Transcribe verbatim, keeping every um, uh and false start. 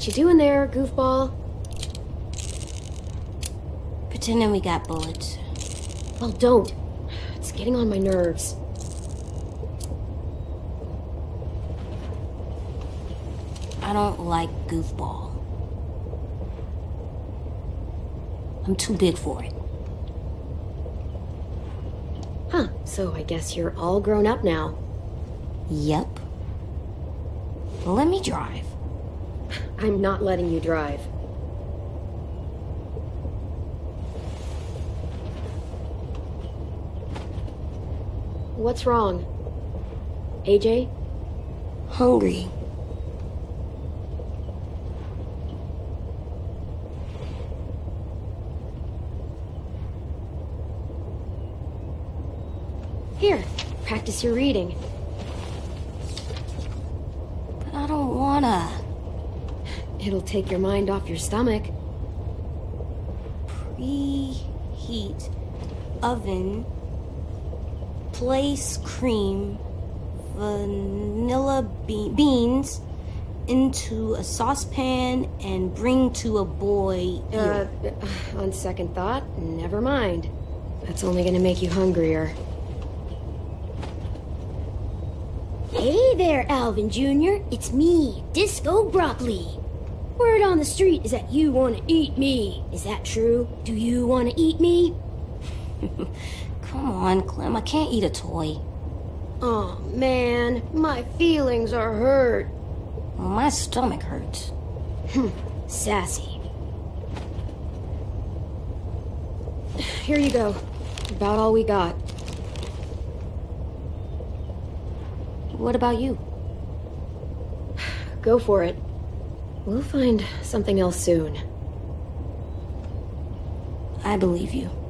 What you doing there, goofball? Pretending we got bullets. Well, don't. It's getting on my nerves. I don't like goofball. I'm too big for it. Huh, so I guess you're all grown up now. Yep. Let me drive. I'm not letting you drive. What's wrong? A J? Hungry. Here, practice your reading. But I don't wanna. It'll take your mind off your stomach. Preheat oven. Place cream, vanilla be beans into a saucepan and bring to a boil. Uh, on second thought, never mind. That's only gonna make you hungrier. Hey there, Alvin Junior It's me, Disco Broccoli. Word on the street is that you want to eat me. Is that true? Do you want to eat me? Come on, Clem, I can't eat a toy. Oh, man, my feelings are hurt. Well, my stomach hurts. Sassy. Here you go. About all we got. What about you? Go for it. We'll find something else soon. I believe you.